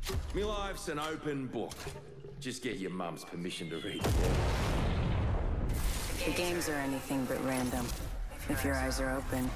Me life's an open book. Just get your mum's permission to read it. The games are anything but random, if your eyes are open.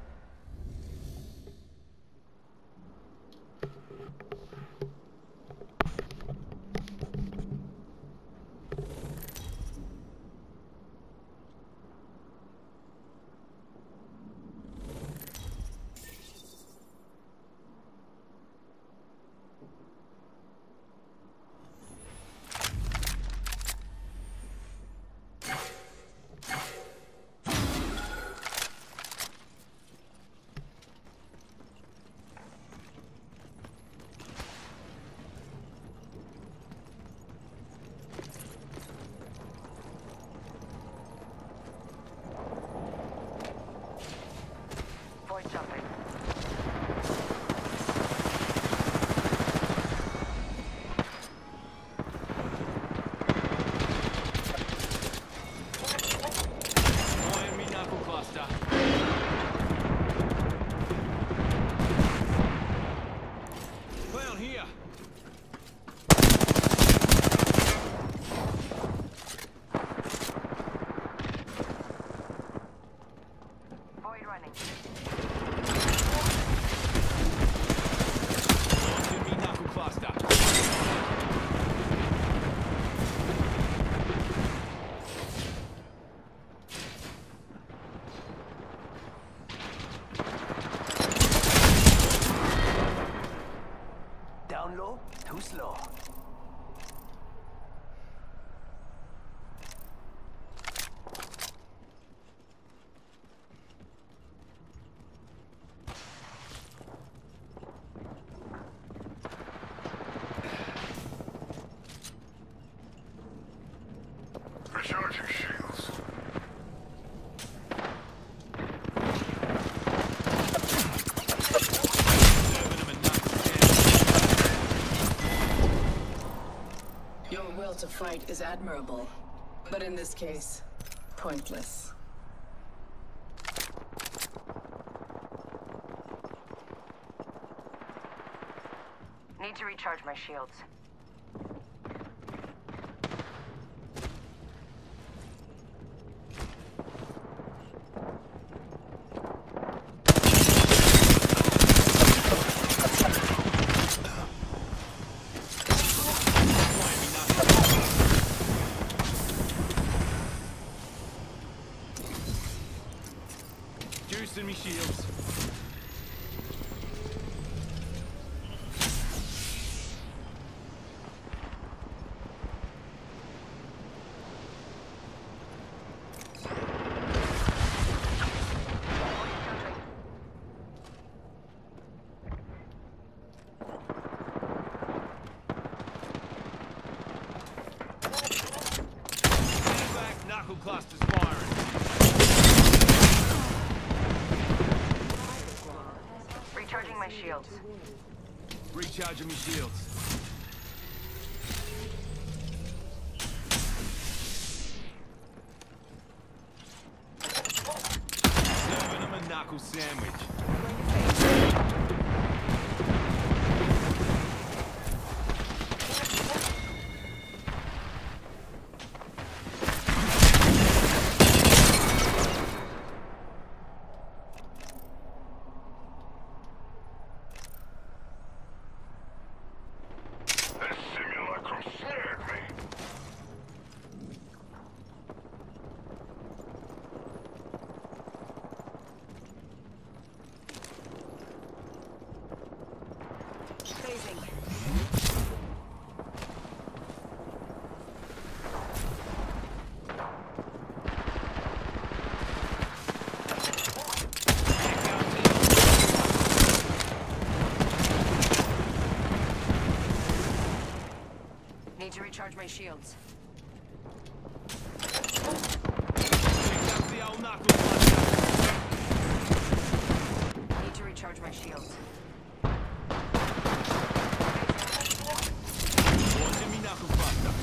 Down low, too slow. Recharging shields. Your will to fight is admirable, but in this case, pointless. Need to recharge my shields. Juicing me shields. Knuckle clusters firing. Recharging my shields. Recharging me shields. Serving them a knuckle sandwich. Need to recharge my shields. The old knuckle cluster. Need to recharge my shields. Launching me knuckle cluster.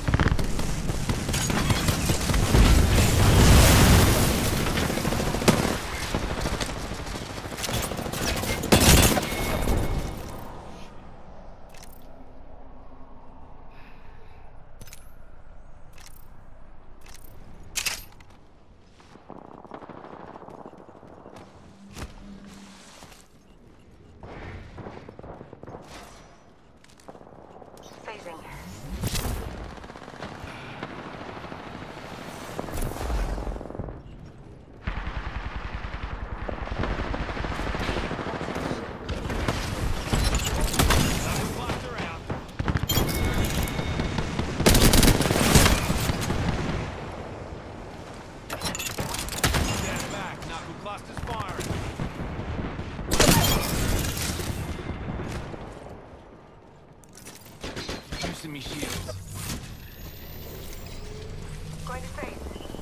Fixing me shields. Going to face.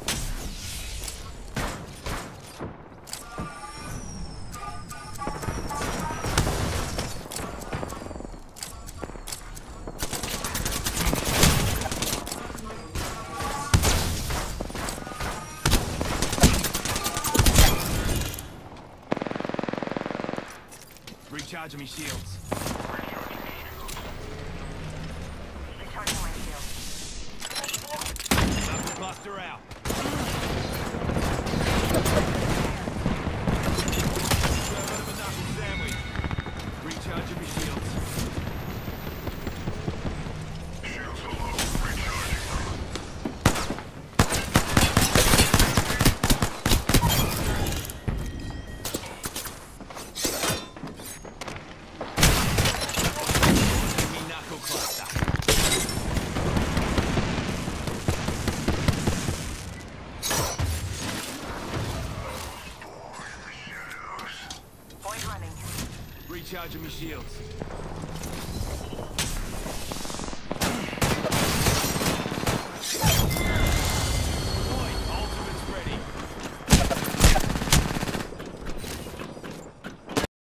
Recharging me shields. Recharging my shields. Knuckle cluster out. Bit of a knuckle sandwich. Recharging me shields. Shields are low. Recharging. Me knuckle cluster. Point running. Recharging me shields.